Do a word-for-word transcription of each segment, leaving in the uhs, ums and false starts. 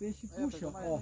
peixe puxa, ó.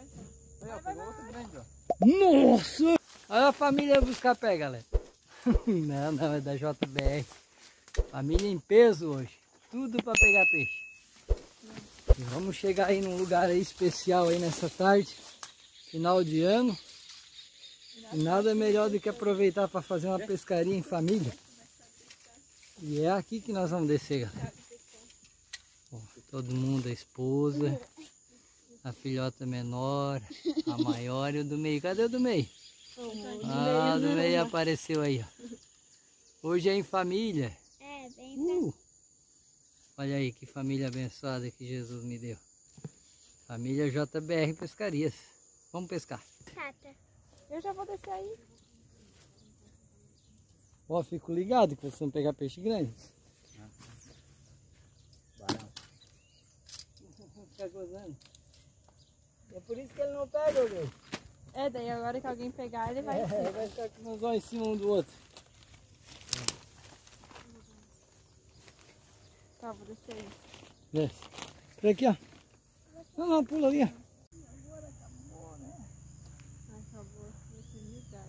Nossa! Olha a família buscar pé, galera. Não, não, é da J B R. Família em peso hoje. Tudo para pegar peixe. E vamos chegar aí num lugar aí especial aí nessa tarde. Final de ano. E nada melhor do que aproveitar para fazer uma pescaria em família. E é aqui que nós vamos descer, galera. Ó, todo mundo, a esposa, a filhota menor, a maior e o do meio. Cadê o do meio? Ah, o do meio apareceu aí, ó. Hoje é em família. É, bem Uh! Olha aí que família abençoada que Jesus me deu. Família J B R Pescarias. Vamos pescar. Tata. Eu já vou descer aí. Ó, fico ligado que vocês vão pegar peixe grande. Fica gozando. É por isso que ele não pega, meu. É, daí agora que alguém pegar, ele vai É, descer. vai ficar com os olhos em cima um do outro. Tá, vou descer aí. Desce. Por aqui, ó. Não, não, pula ali, ó. Ai, acabou. Deixa eu ligar.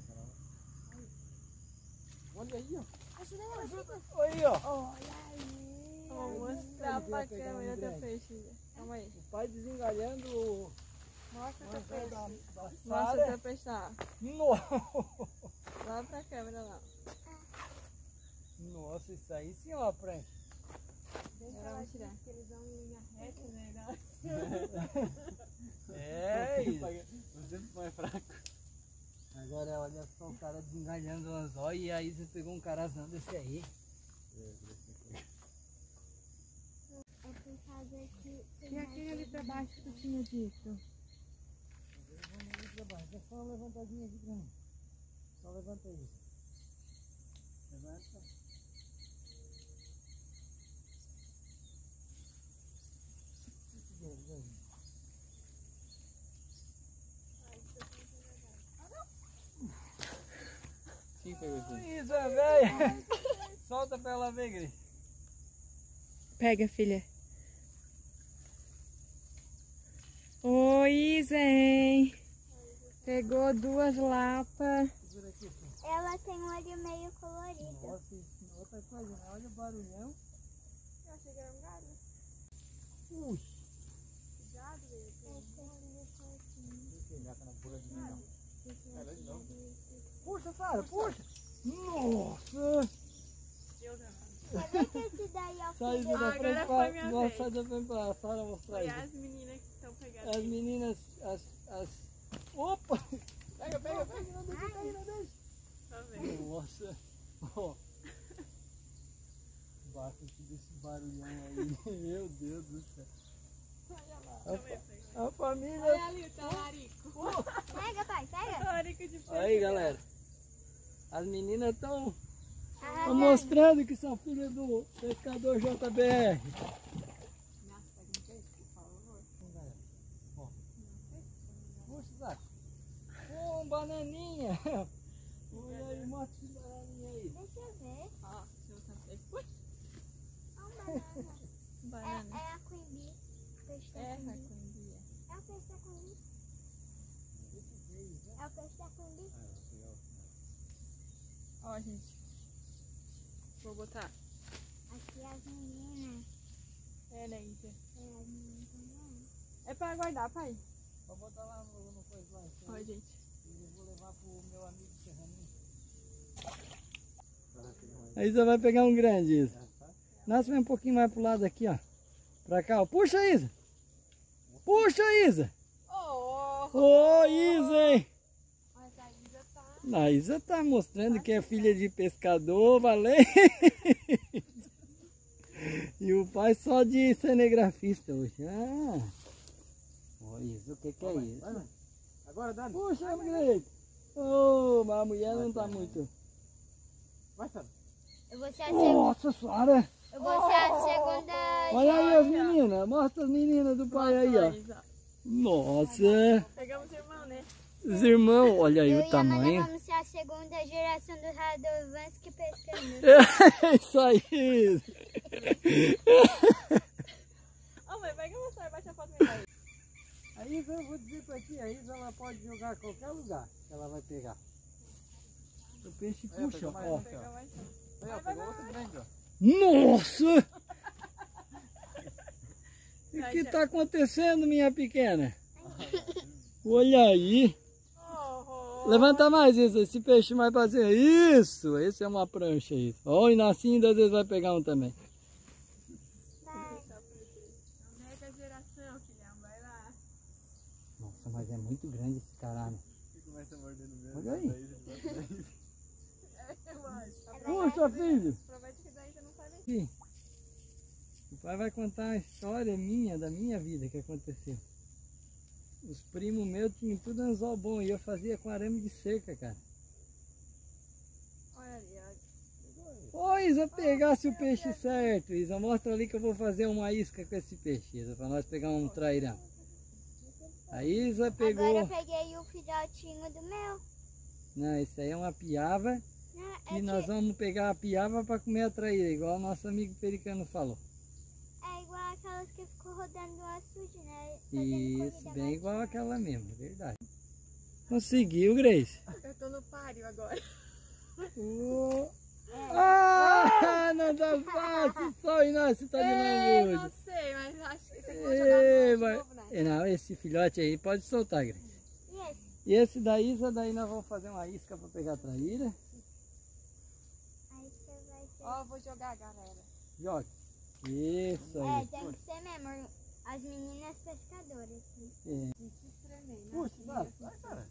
Olha aí, ó. Olha aí, ó. Olha aí. Vou mostrar pra câmera teu peixe. Calma aí. O pai desengalhando o... Mostra teu peixe. da, da Mostra Sara. teu peixe lá. Nossa. Lá pra câmera lá. Nossa, isso aí sim é uma prancha. Agora vamos tirar. Eles vão em linha reta, né? É isso. Você foi fraco. Agora olha só o cara desengalhando o anzol e aí você pegou um carazão desse aí. É por causa que... E aquele ali pra baixo que tu tinha dito? Vamos ali pra baixo. Dá só uma levantadinha aqui pra mim. Só levanta aí. Levanta. Quem pegou aqui? Isa, velho! Solta pra ela ver, Gris. Pega, filha. Oi, Zen. Pegou duas lapas. Segura aqui, filho. Ela tem um olho meio colorido. Nossa, isso não é outra coisa, não. Olha o barulhão. Eu achei que era um galho. Ui. Cuidado, velho. Puxa, Sara, puxa! Nossa! Quer ver que esse daí é o Sai filho? da Agora frente foi pra... minha Nossa, vez. sai da frente pra Sara mostrar Foi isso. as meninas que estão pegando. As meninas, as... as... Opa! Pega, pega, pega, não deixa cair, não deixa. Tá vendo? Nossa! Ó. Basta desse barulhão aí, meu Deus do céu. Olha lá. A, Deixa eu ver, pega. a família... Olha ali o talarico. Pega, pai, pega. Talarico de peixe. Aí, galera. As meninas estão Arrasando. mostrando que são filhas do pescador J B R. Nossa, pega um peixe, por favor. Ó. Puxa, Zac. Ô, um bananinha. Olha aí, mostra esse bananinha aí. Deixa eu ver. Ó, deixa eu mostrar. Ui, Olha um banana. banana. É, é a quimbi. Peixe da É, quimbi. racumbia. É o peixe da quimbi. É o peixe da quimbi. Ó, gente. Vou botar. Aqui as meninas. É, né, Índia? É, as meninas também. É pra guardar, pai. Vou botar lá no, no coisa lá. então. Ó, gente. Eu vou levar pro meu amigo Serraninho. Aí você vai pegar um grande, Isa. Nasce um pouquinho mais pro lado aqui, ó. Pra cá, ó. Puxa, Isa. Puxa, Isa. Oh! Ô, Isa, hein? Mas a Isa tá... A Isa tá mostrando que é filha de pescador, valeu? E o pai só de cinegrafista hoje. Ah. Ô, Isa, o que que é isso? Agora dá. Puxa, Greg. Ô, mas a mulher não tá muito... Vai, Sara. Eu vou ser a segunda. Nossa senhora! Eu vou ser a segunda. Olha aí as meninas, mostra as meninas do pai aí, ó. Isa. Nossa! Pegamos irmão, né? Os irmãos, olha aí Eu o e a Amanda tamanho. vamos ser a segunda geração do Radovansky pescando. É isso aí! Ó, mãe, pega você, bate a foto melhor aí. Isa, eu vou dizer pra ti, a Isa ela pode jogar em qualquer lugar que ela vai pegar. O peixe Aí, ó, puxa, pegou mais ó. um. Pega mais um. Aí, ó, pegou outro grande, ó. Nossa! O Vai, que já. tá acontecendo, minha pequena? Olha aí. Oh, oh. Levanta mais isso, esse peixe mais pra cima. Isso, esse é uma prancha aí. Ó, o Inacinho às vezes vai pegar um também. Vai. Mega geração, filhão, vai lá. Nossa, mas é muito grande esse caralho. Começa a morder no mesmo. Olha aí. É, vai. Puxa, filho. Aproveita que daí você não sai daqui. Aqui. O pai vai contar a história minha, da minha vida que aconteceu. Os primos meus tinham tudo anzol bom e eu fazia com arame de cerca, cara. Olha ali, olha. Ô Isa, pegasse o peixe certo, Isa, mostra ali que eu vou fazer uma isca com esse peixe, Isa, pra nós pegar um trairão. A Isa pegou... Agora eu peguei o filhotinho do meu. Não, isso aí é uma piava, Não, é que que nós vamos pegar a piava para comer a traíra, igual o nosso amigo Pericano falou. é igual aquelas que ficou rodando no açude, né? Fazendo Isso, corrida bem igual matinal. aquela mesmo, verdade. Conseguiu, Grace? Eu tô no páreo agora. Oh. Ah, não tá fácil, só o Inácio tá de É, não lambuja. sei, mas acho que você pode Ei, jogar de vai- novo, né? É, não, esse filhote aí pode soltar, Grace. E esse? E esse da Isa, daí nós vamos fazer uma isca para pegar a traíra. Aí você vai ser... Ó, vou jogar, galera. Joga. Isso É, aí. tem que ser mesmo. As meninas pescadoras. É. Tem que espremer, né? Puxa, vai. Vai, cara.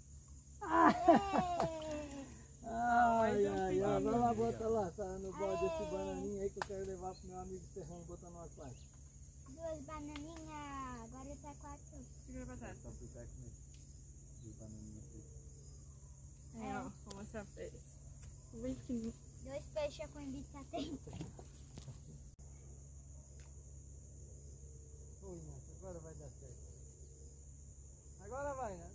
Ê! Ai, mais um ai, ai, filhinho. vai lá, bota lá, tá no bode esse Aê. bananinha aí que eu quero levar pro meu amigo Serrano botar no aquário. Duas bananinhas. Agora tá quatro. Segura pra trás. Só aplicar aqui nesse. De bananinha aqui. É, ó, vou mostrar pra eles. Bem pequenininho. Dois peixes com vista dentro. Oi, Inácio, agora vai dar certo. Agora vai, né?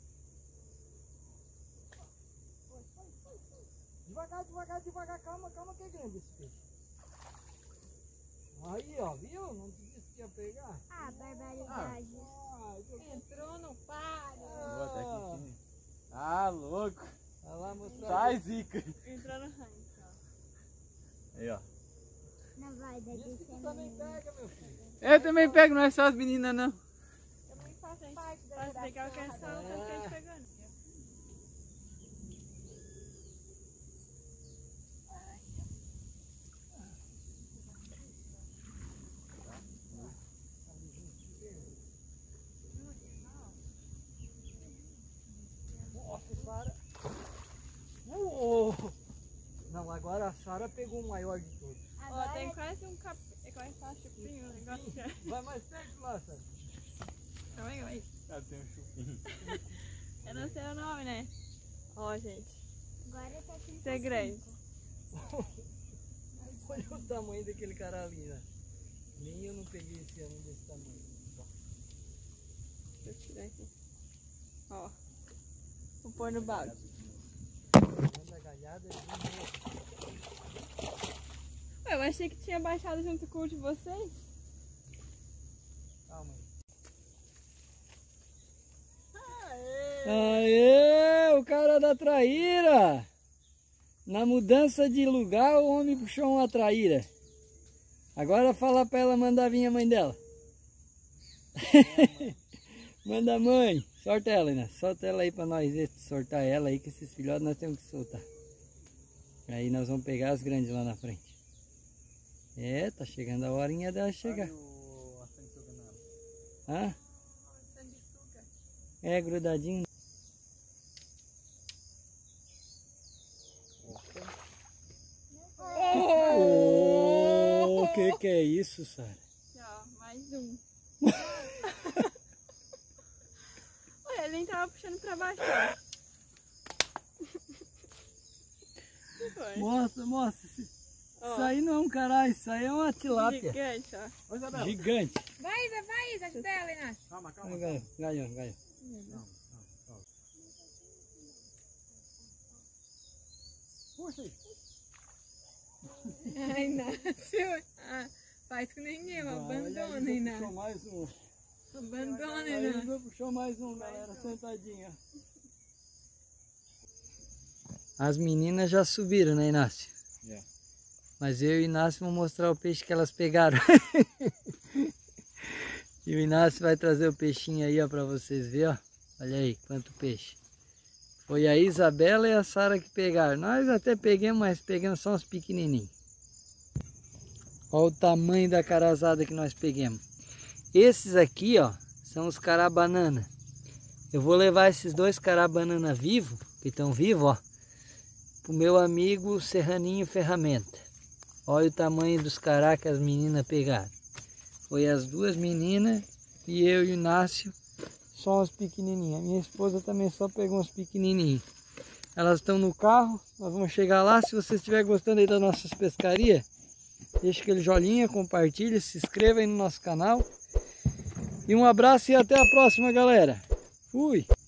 Foi, foi, foi, foi. Devagar, devagar, devagar, calma, calma que é grande esse peixe. Aí, ó, viu? Não te disse que ia pegar? Ah, barbaridade. Ah, eu tô- Entrou no páreo. Vou até aqui em cima. Ah, louco. Vai lá mostrar. Sai, zica. Entrou no rancho, ó. Aí, ó. Não vai dar Isso que de tu ser também menina. pega, meu filho. Eu também pego, não é só as meninas, não. Também faço parte da Mas legal que é só o É. peixe pegando. Nossa, Sara. Uou. Não, agora a Sara pegou o maior de todos. Ó, Agora tem quase um cap... É quase um chupinho, um negócio que é. Vai mais perto lá, Sara. Calma aí, calma aí. Ah, tem um chupinho. Eu não sei o nome, né? Ó, gente. Agora tá trinta e Isso é grande. cinco. Olha o tamanho daquele cara ali, né? Nem eu não peguei esse ano desse tamanho. Deixa eu tirar aqui. Ó. Vou pôr no balde. Anda galhada de novo. Ué, eu achei que tinha baixado junto com o de vocês. Calma aí. Aê! Aê, o cara da traíra! Na mudança de lugar, o homem puxou uma traíra. Agora fala pra ela mandar vir a mãe dela. Manda a mãe. Solta ela, né? Solta ela aí pra nós ver, soltar ela aí, que esses filhotes nós temos que soltar. Aí nós vamos pegar as grandes lá na frente. É, tá chegando a horinha dela chegar. Olha o a sanguessuga nela. Hã? Sanguessuga. É, grudadinho. Oh, que que é isso, Sara? Aqui, ó, mais um. Olha, ele nem tava puxando pra baixo, ó. O que foi? Mostra, mostra. Isso Ó, isso aí não é um caralho, isso aí é uma tilápia. gigante, ó. Ô, Isabela. Gigante. Vai, Isa, vai, Isa, ajuda ela, Inácio. Calma, calma. Ganhou, ganhou, ganhou. Calma, calma, calma. Puxa aí. Ai, Inácio. Ah, faz com ninguém, abandona, Puxou Inácio. mais um. Abandone, Aí né? eu puxou mais um, galera, sentadinha. As meninas já subiram, né, Inácio? Já. Mas eu e o Inácio vamos mostrar o peixe que elas pegaram. E o Inácio vai trazer o peixinho aí, ó, pra vocês verem, ó. Olha aí, quanto peixe. Foi a Isabela e a Sara que pegaram. Nós até pegamos, mas pegamos só uns pequenininhos. Olha o tamanho da carazada que nós pegamos. Esses aqui, ó, são os cará-banana. Eu vou levar esses dois cará-banana vivos, que estão vivos, ó, pro meu amigo Serraninho Ferramenta. Olha o tamanho dos cará que as meninas pegaram. Foi as duas meninas e eu e o Inácio, só os pequenininhos. A minha esposa também só pegou uns pequenininhos. Elas estão no carro, nós vamos chegar lá. Se você estiver gostando aí das nossas pescarias, deixa aquele joinha, compartilha, se inscreva aí no nosso canal. E um abraço e até a próxima, galera. Fui!